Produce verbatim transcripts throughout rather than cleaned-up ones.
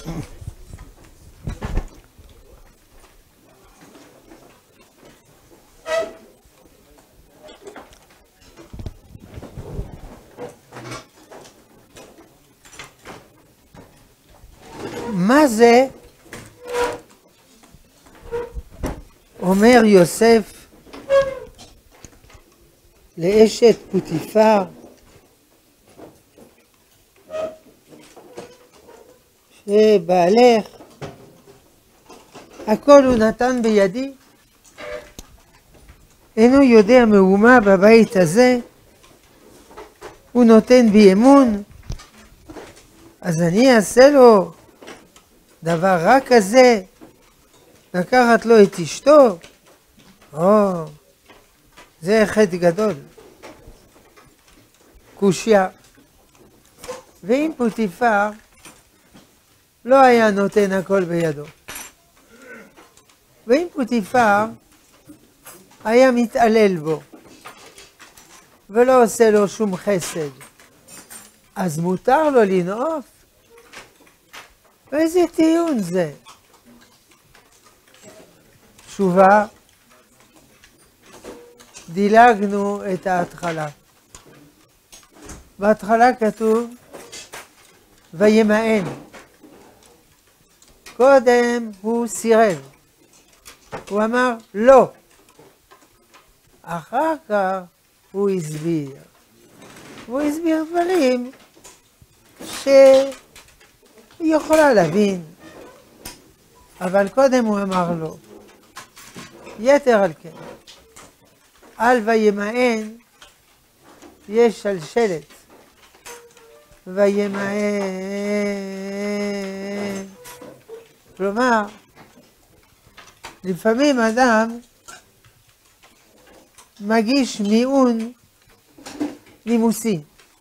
מה זה אומר יוסף לאשת פוטיפר שבעלך הכל הוא נתן בידי, אינו יודע מאומה בבית הזה, הוא נותן בי אמון, אז אני אעשה לו דבר רע כזה, לקחת לו את אשתו? או, זה חטא גדול. קושיה. ואם פוטיפר לא היה נותן הכל בידו, ואם פוטיפר היה מתעלל בו ולא עושה לו שום חסד, אז מותר לו לנעוף? ואיזה טיעון זה? תשובה, דילגנו את ההתחלה. בהתחלה כתוב וימאן. קודם הוא סירב, הוא אמר לא, אחר כך הוא הסביר, הוא הסביר דברים שהיא יכולה להבין, אבל קודם הוא אמר לא. יתר על כן, על וימאן יש שלשלת, וימאן, כלומר, לפעמים אדם מגיש מיעון נימוסי.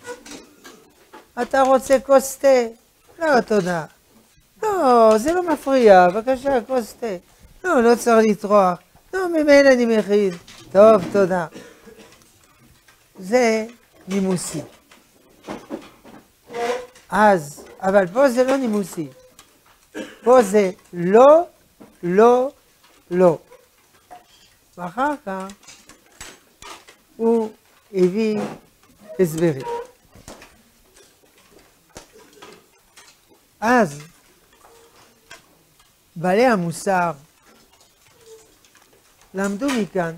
אתה רוצה כוס תה? לא, תודה. לא, זה לא מפריע, בבקשה, כוס תה. לא, לא צריך לטרוח. לא, ממילא אני מכין. טוב, תודה. זה נימוסי. אז, אבל פה זה לא נימוסי. פה זה לא, לא, לא. ואחר כך הוא הביא הסברים. אז בעלי המוסר למדו מכאן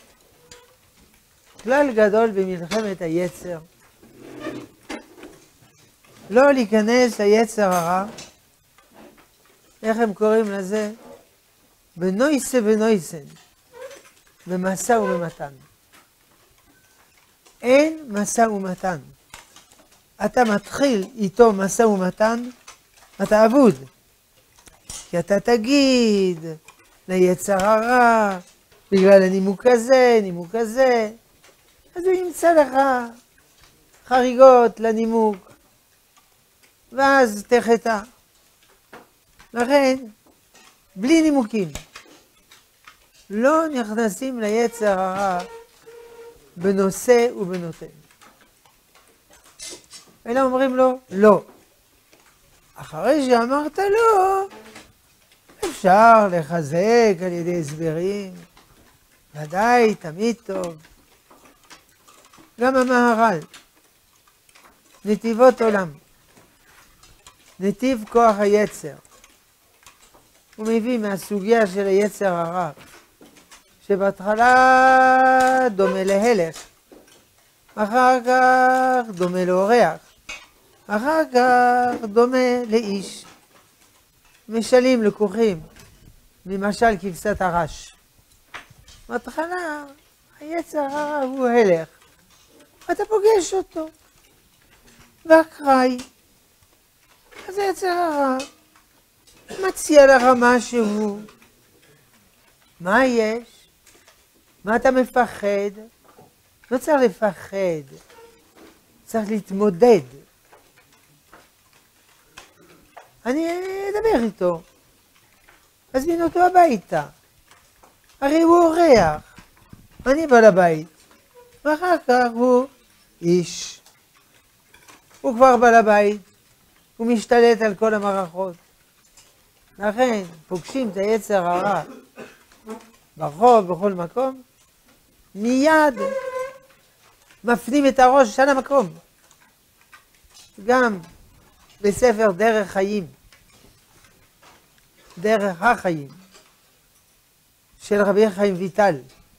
כלל גדול במלחמת היצר, לא להיכנס ליצר הרע, איך הם קוראים לזה? בנויסה ונויסן, במשא ומתן. אין משא ומתן. אתה מתחיל איתו משא ומתן, אתה אבוד. כי אתה תגיד ליצר הרע, בגלל הנימוק הזה, נימוק הזה, אז הוא ימצא לך חריגות לנימוק, ואז תחטא. לכן, בלי נימוקים, לא נכנסים ליצר הרע בנושא ובנותן. אלא אומרים לו, לא. אחרי שאמרת לא, אפשר לחזק על ידי הסברים, ודאי, תמיד טוב. גם המהר"ל, נתיבות עולם, נתיב כוח היצר, הוא מביא מהסוגיה של היצר הרע, שבהתחלה דומה להלך, אחר כך דומה לאורח, אחר כך דומה לאיש. משלים לקוחים, ממשל כבשת הרש. בהתחלה היצר הרע הוא הלך, אתה פוגש אותו, ואקראי, אז היצר הרע מציע לך משהו. מה יש? מה אתה מפחד? לא צריך לפחד, צריך להתמודד. אני אדבר איתו, אזמין אותו הביתה. הרי הוא אורח, אני בא לבית, ואחר כך הוא איש. הוא כבר בא לבית, הוא משתלט על כל המערכות. לכן פוגשים את היצר הרע ברחוב, בכל מקום, מיד מפנים את הראש על המקום. גם בספר דרך חיים, דרך החיים, של רבי חיים ויטל,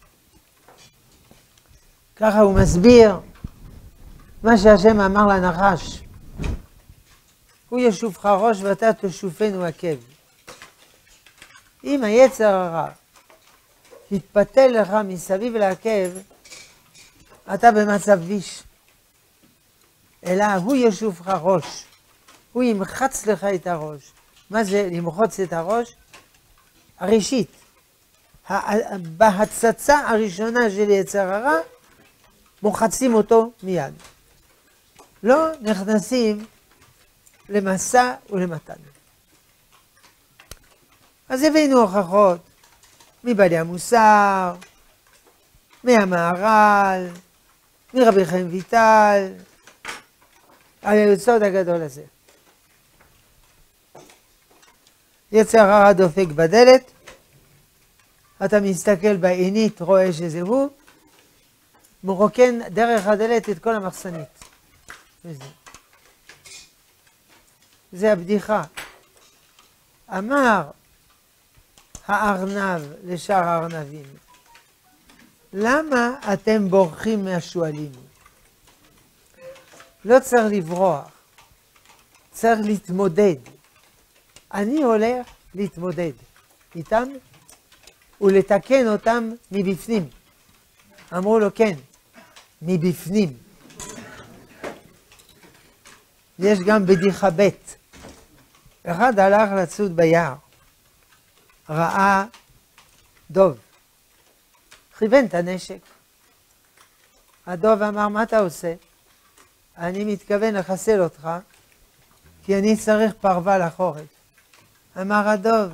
ככה הוא מסביר מה שהשם אמר לנחש, הוא ישופך ראש ואתה תשופנו עקב. אם היצר הרע התפתל לך מסביב לעקב, אתה במצב ביש. אלא הוא ישופך ראש, הוא ימחץ לך את הראש. מה זה למחוץ את הראש? הראשית, בהצצה הראשונה של יצר הרע, מוחצים אותו מיד. לא נכנסים למסע ולמתן. אז הבאנו הוכחות מבעלי המוסר, מהמהר"ל, מרבי חיים ויטל, על היסוד הגדול הזה. יצר הרע דופק בדלת, אתה מסתכל בעינית, רואה שזה הוא, מרוקן דרך הדלת את כל המחסנית. וזה. זה הבדיחה. אמר הארנב לשאר הארנבים, למה אתם בורחים מהשואלים? לא צריך לברוח, צריך להתמודד. אני הולך להתמודד איתם ולתקן אותם מבפנים. אמרו לו כן, מבפנים. יש גם בדיחה ב'. אחד הלך לצוד ביער, ראה דוב, כיוון את הנשק. הדוב אמר, מה אתה עושה? אני מתכוון לחסל אותך, כי אני צריך פרווה לחורף. אמר הדוב,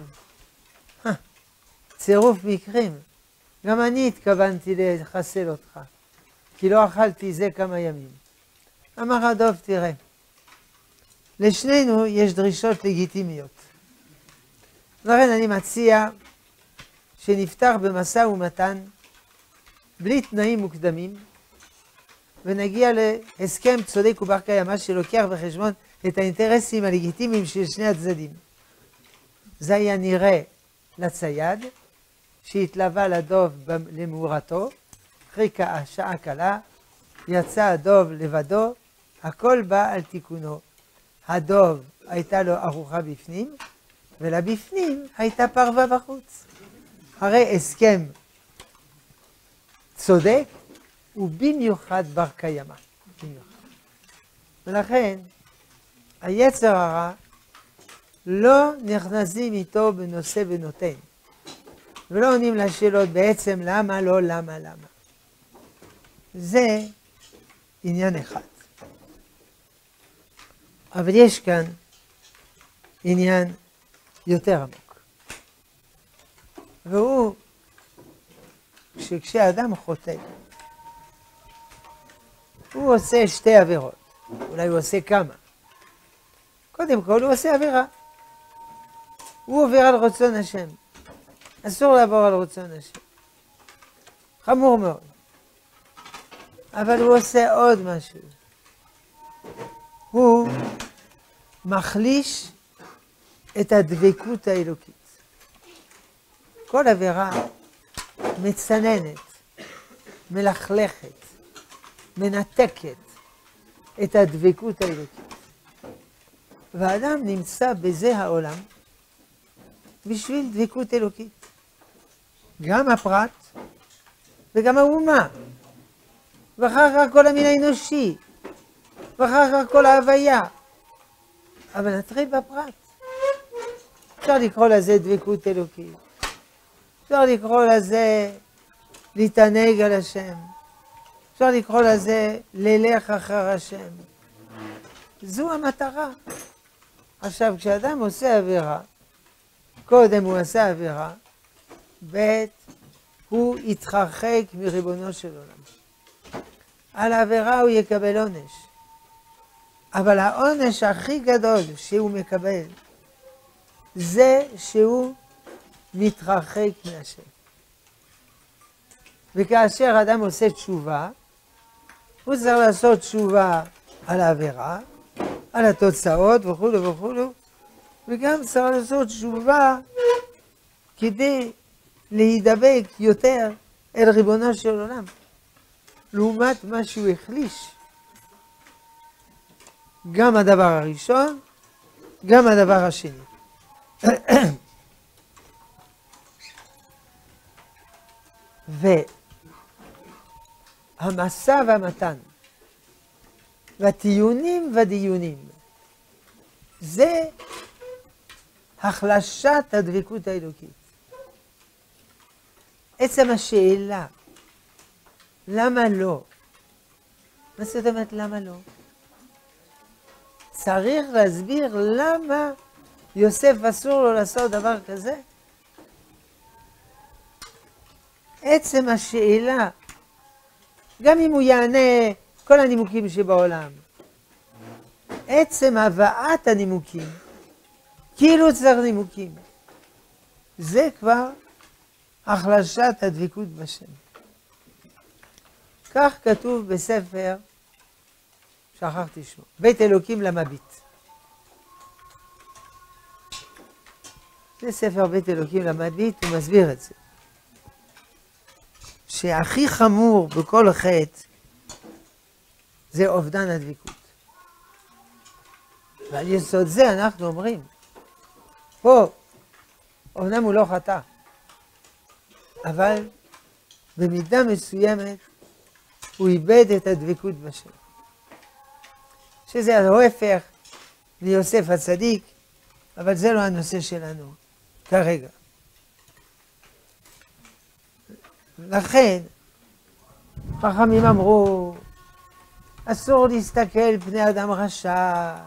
צירוף מקרים, גם אני התכוונתי לחסל אותך, כי לא אכלתי זה כמה ימים. אמר הדוב, תראה, לשנינו יש דרישות לגיטימיות. לכן אני מציע שנפתח במשא ומתן בלי תנאים מוקדמים, ונגיע להסכם צודק ובר קיימא שלוקח בחשבון את האינטרסים הלגיטימיים של שני הצדדים. זה היה נראה לצייד, שהתלווה לדוב למאורתו, אחרי שעה קלה, יצא הדוב לבדו, הכל בא על תיקונו. הדוב הייתה לו ארוחה בפנים, ולבפנים הייתה פרווה בחוץ. הרי הסכם צודק, ובמיוחד בר קיימא. ולכן, היצר הרע לא נכנסים איתו בנושא ונותן. ולא עונים לשאלות בעצם למה, לא למה, למה. זה עניין אחד. אבל יש כאן עניין יותר עמוק. והוא שכשאדם חוטא, הוא עושה שתי עבירות. אולי הוא עושה כמה. קודם כל הוא עושה עבירה. הוא עובר על רצון השם. אסור לעבור על רצון השם. חמור מאוד. אבל הוא עושה עוד משהו. הוא מחליש את הדבקות האלוקית. כל עבירה מצננת, מלכלכת, מנתקת את הדבקות האלוקית. והאדם נמצא בזה העולם בשביל דבקות אלוקית. גם הפרט וגם האומה. ואחר כך כל המין האנושי. ואחר כך כל ההוויה. אבל נתחיל בפרט. אפשר לקרוא לזה דבקות אלוקית. אפשר לקרוא לזה להתענג על השם. אפשר לקרוא לזה ללך אחר השם. זו המטרה. עכשיו, כשאדם עושה עבירה, קודם הוא עשה עבירה, ב' הוא יתרחק מריבונו של עולם. על העבירה הוא יקבל עונש. אבל העונש הכי גדול שהוא מקבל, זה שהוא מתרחק מהשם. וכאשר אדם עושה תשובה, הוא צריך לעשות תשובה על העבירה, על התוצאות וכו' וכו', וגם צריך לעשות תשובה כדי להידבק יותר אל ריבונו של עולם, לעומת מה שהוא החליש. גם הדבר הראשון, גם הדבר השני. והמשא והמתן, והטיעונים והדיונים, זה החלשת הדבקות האלוקית. עצם השאלה, למה לא? מה זאת אומרת למה לא? צריך להסביר למה יוסף אסור לו לעשות דבר כזה? עצם השאלה, גם אם הוא יענה כל הנימוקים שבעולם, עצם הבאת הנימוקים, כאילו צריך נימוקים, זה כבר החלשת הדבקות בשם. כך כתוב בספר, שכחתי שמו, בית אלוקים למביט. זה ספר בית אלוקים למביט, הוא מסביר את זה. שהכי חמור בכל חטא זה אובדן הדבקות. ועל יסוד זה אנחנו אומרים, פה, אומנם הוא לא חטא, אבל במידה מסוימת הוא איבד את הדבקות בשם. שזה ההפך ליוסף הצדיק, אבל זה לא הנושא שלנו כרגע. לכן, חכמים אמרו, אסור להסתכל פני אדם רשע,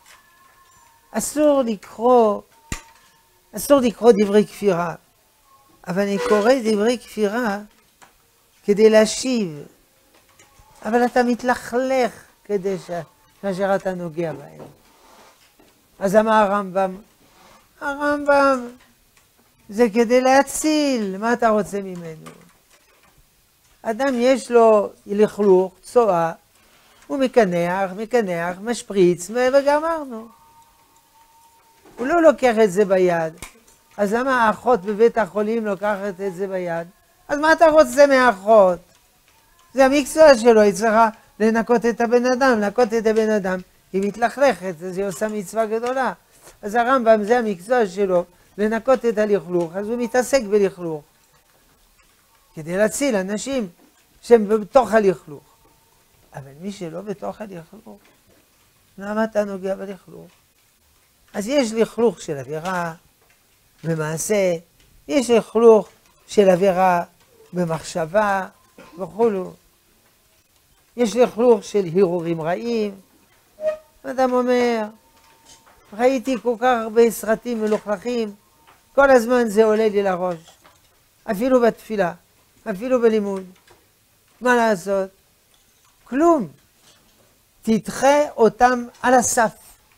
אסור לקרוא, אסור לקרוא דברי כפירה, אבל אני קורא דברי כפירה כדי להשיב, אבל אתה מתלכלך כדי ש... כאשר אתה נוגע בהם. אז אמר הרמב"ם, הרמב"ם זה כדי להציל, מה אתה רוצה ממנו? אדם יש לו לכלוך, צואה, הוא מקנח, מקנח, משפריץ, וגמרנו. הוא לא לוקח את זה ביד. אז למה האחות בבית החולים לוקחת את זה ביד? אז מה אתה רוצה מהאחות? זה המקצוע שלו, היא צריכה לנקות את הבן אדם, לנקות את הבן אדם, היא מתלכלכת, אז היא עושה מצווה גדולה. אז הרמב"ם זה המקצוע שלו, לנקות את הלכלוך, אז הוא מתעסק בלכלוך. כדי להציל אנשים שהם בתוך הלכלוך. אבל מי שלא בתוך הלכלוך, למה אתה נוגע בלכלוך? אז יש לכלוך של עבירה במעשה, יש לכלוך של עבירה במחשבה וכולו. יש לכלוך של הרהורים רעים. אדם אומר, ראיתי כל כך הרבה סרטים מלוכלכים, כל הזמן זה עולה לי לראש. אפילו בתפילה, אפילו בלימוד. מה לעשות? כלום. תדחה אותם על הסף.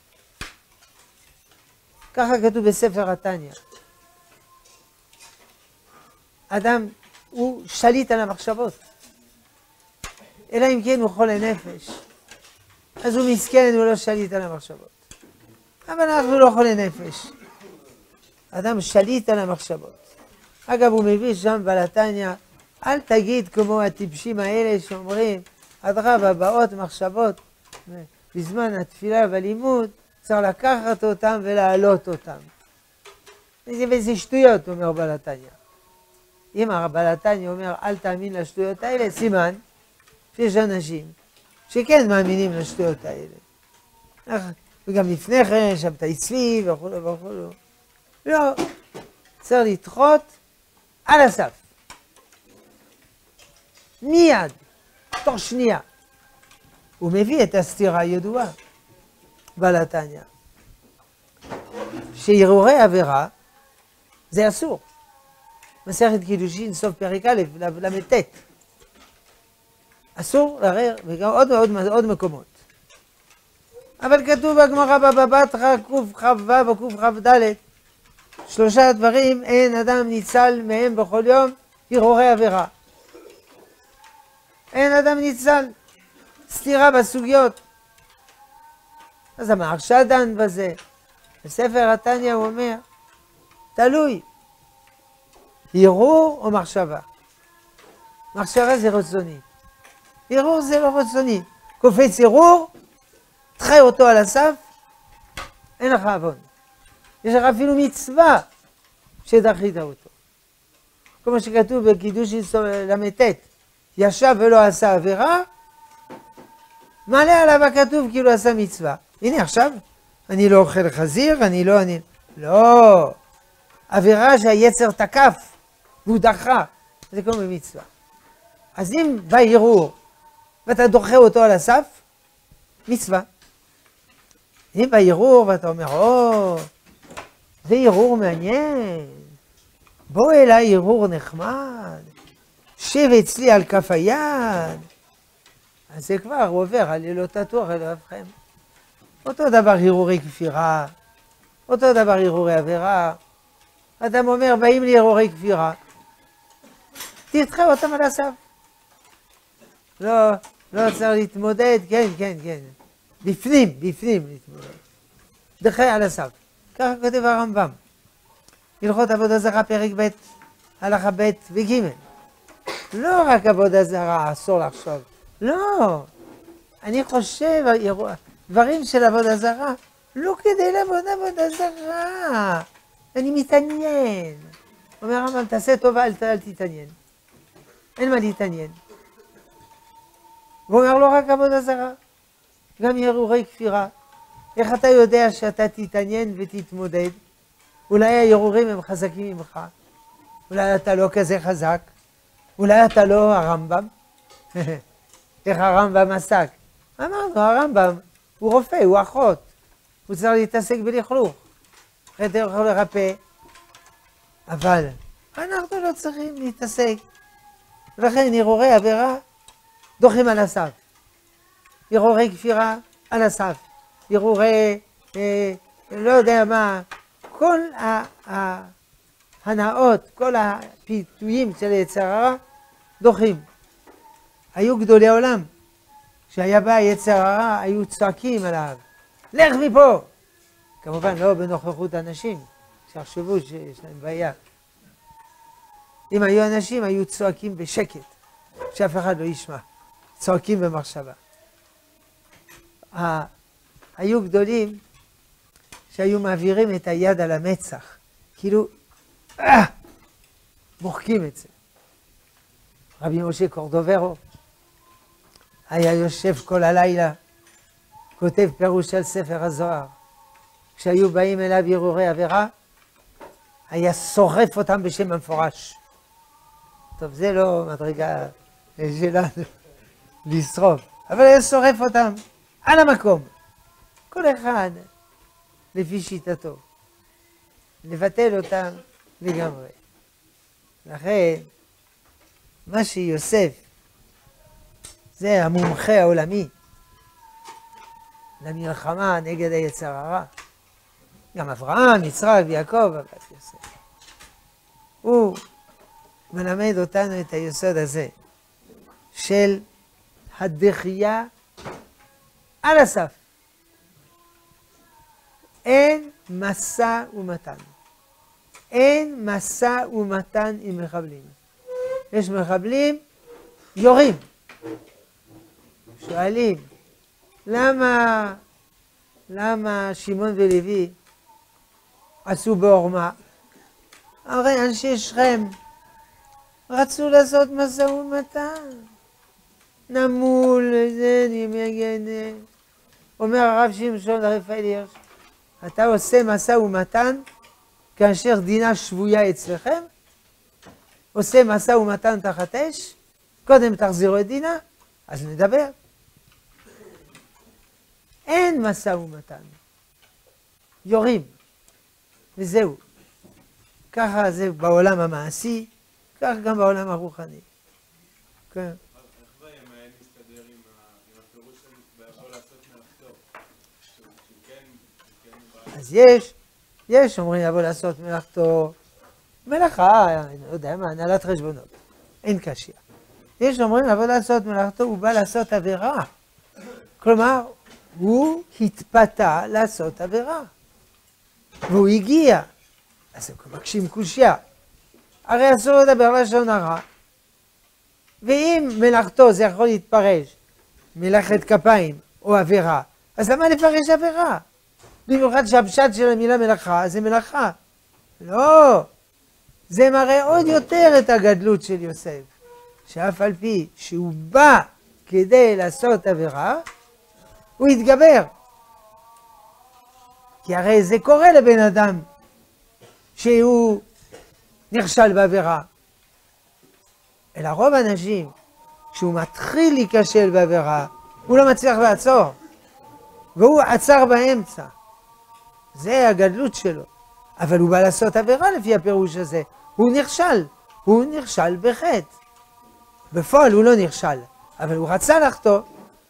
ככה כתוב בספר התניא. אדם הוא שליט על המחשבות. אלא אם כן הוא חולה נפש. אז הוא מסכן, הוא לא שליט על המחשבות. אבל אנחנו לא חולה נפש. אדם שליט על המחשבות. אגב, הוא מביא שם בעל התניא, אל תגיד כמו הטיפשים האלה שאומרים, אדרבה, באות מחשבות, בזמן התפילה והלימוד, צריך לקחת אותם ולהעלות אותם. וזה שטויות, אומר בעל התניא. אם בעל התניא אומר, אל תאמין לשטויות האלה, סימן, שיש אנשים שכן מאמינים לשטויות האלה. וגם לפני כן, שבתאי צבי וכו' וכו'. לא, צריך לדחות על הסף. מיד, תוך שנייה. הוא מביא את הסתירה הידועה, בעל התניא. שהרהורי עבירה זה אסור. מסכת קידושין, סוף פרק א', למ"ט. אסור לערער, וגם עוד עוד עוד מקומות. אבל כתוב בגמרא בבא בתרא קכ"ו וקכ"ד, שלושה דברים אין אדם ניצל מהם בכל יום, הרהורי עבירה. אין אדם ניצל, סתירה בסוגיות. אז המהרש"א דן בזה. בספר התניא הוא אומר, תלוי, הרהור או מחשבה. מחשבה זה רצוני. הרהור זה לא רצוני. קופץ הרהור, תחי אותו על הסף, אין לך עוון. יש לך אפילו מצווה שדחית אותו. כמו שכתוב בקידוש ל"ט, ישב ולא עשה עבירה, מעלה עליו הכתוב כאילו עשה מצווה. הנה עכשיו, אני לא אוכל חזיר, אני לא, אני... לא. עבירה שהיצר תקף והוא דחה, זה כמו במצווה. אז אם בא הרהור ואתה דוחה אותו על הסף, מצווה. אם בא הרהור ואתה אומר, או, זה הרהור מעניין, בוא אליי הרהור נחמד, שב אצלי על כף היד, אז זה כבר עובר על לילות תטוח אל אוהבכם. אותו דבר הרהורי כפירה, אותו דבר הרהורי עבירה. אדם אומר, באים לי הרהורי כפירה, תדחה אותם על הסף. לא, לא צריך להתמודד, כן, כן, כן. בפנים, בפנים להתמודד. דחה על הסף. ככה כותב הרמב"ם. הלכות עבודה זרה פרק ב', הלכה ב' וג'. לא רק עבודה זרה, אסור לחשוב. לא. אני חושב, דברים של עבודה זרה, לא כדי לעבוד עבודה זרה. אני מתעניין. אומר הרמב"ם, תעשה טובה, אל, אל תתעניין. אין מה להתעניין. הוא אומר לא רק עבודה זרה, גם הרהורי כפירה. איך אתה יודע שאתה תתעניין ותתמודד? אולי ההרהורים הם חזקים ממך. אולי אתה לא כזה חזק. אולי אתה לא הרמב"ם. איך הרמב"ם עסק? אמרנו, הרמב"ם הוא רופא, הוא אחות. הוא צריך להתעסק בלכלוך. אחרי זה יכול לרפא. אבל אנחנו לא צריכים להתעסק. לכן הרהורי עבירה דוחים על הסף. הרהורי כפירה על הסף. הרהורי, אה, לא יודע מה, כל ההנאות, כל הפיתויים של יצר הרע דוחים. היו גדולי עולם, כשהיה בא יצר הרע, היו צועקים עליו, לך מפה! כמובן לא בנוכחות אנשים, שיחשבו שיש להם בעיה. אם היו אנשים, היו צועקים בשקט, שאף אחד לא ישמע. צועקים במחשבה. היו גדולים שהיו מעבירים את היד על המצח, כאילו, אה, מוחקים את זה. רבי משה קורדוברו היה יושב כל הלילה, כותב פירוש של ספר הזוהר. כשהיו באים אליו הרהורי עבירה, היה שורף אותם בשם המפורש. טוב, זה לא מדרגה שלנו לשרוף, אבל היה שורף אותם על המקום. כל אחד לפי שיטתו. לבטל אותם לגמרי. לכן, מה שיוסף, זה המומחה העולמי למלחמה נגד היצר הרע. גם אברהם, יצחק ויעקב, אבל יוסף. הוא מלמד אותנו את היסוד הזה של הדחייה על הסף. אין משא ומתן. אין משא ומתן עם מחבלים. יש מחבלים, יורים. שואלים, למה, למה שמעון ולוי עשו בעורמה? הרי אנשי שכם רצו לעשות משא ומתן. נמול, זה נמגן. אומר הרב שמשון רפאל הירש, אתה עושה משא ומתן כאשר דינה שבויה אצלכם, עושה משא ומתן תחת אש, קודם תחזירו את דינה, אז נדבר. אין משא ומתן. יורים. וזהו. ככה זה בעולם המעשי, כך גם בעולם הרוחני. כן. איך בימין מסתדר עם הפירוש של יכול לעשות מלאכתו? אז יש, יש אומרים לבוא לעשות מלאכתו, מלאכה, אני לא יודע מה, הנהלת חשבונות, אין קשיא. יש אומרים לבוא לעשות מלאכתו, הוא בא לעשות עבירה. כלומר, הוא התפתה לעשות עבירה. והוא הגיע. אז הוא מקשים קושיה. הרי אסור לדבר לשון הרע. ואם מלאכתו זה יכול להתפרש, מלאכת כפיים או עבירה, אז למה לפרש עבירה? במיוחד שהפשט של המילה מלאכה זה מלאכה. לא, זה מראה עוד יותר את הגדלות של יוסף. שאף על פי שהוא בא כדי לעשות עבירה, הוא יתגבר. כי הרי זה קורה לבן אדם שהוא נכשל בעבירה. אלא רוב האנשים, כשהוא מתחיל להיכשל בעבירה, הוא לא מצליח לעצור. והוא עצר באמצע. זה הגדלות שלו. אבל הוא בא לעשות עבירה לפי הפירוש הזה. הוא נכשל. הוא נכשל בחטא. בפועל הוא לא נכשל. אבל הוא רצה לחטוא.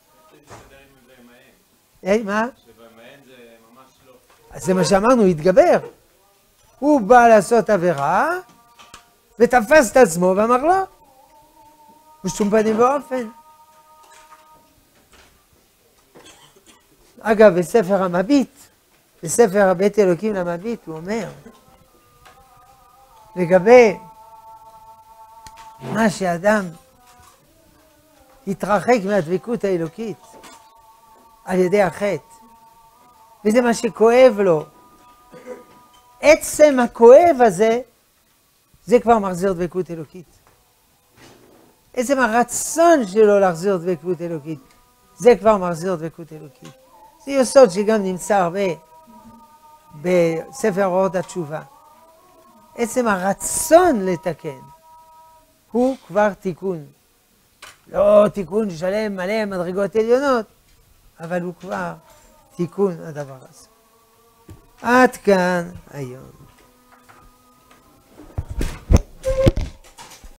היי, מה? שבמהן זה ממש לא. אז זה מה שאמרנו, הוא התגבר. הוא בא לעשות עבירה, ותפס את עצמו ואמר לא. בשום פנים ואופן. אגב, בספר המביט, בספר הבית אלוקים למביט, הוא אומר, לגבי מה שאדם התרחק מהדבקות האלוקית על ידי החטא, וזה מה שכואב לו. עצם הכואב הזה, זה כבר מחזיר דבקות אלוקית. עצם הרצון שלו להחזיר דבקות אלוקית, זה כבר מחזיר דבקות אלוקית. זה יסוד שגם נמצא הרבה בספר אורות התשובה. עצם הרצון לתקן הוא כבר תיקון. לא תיקון שלם מלא מדרגות עליונות, אבל הוא כבר תיקון הדבר הזה. עד כאן היום.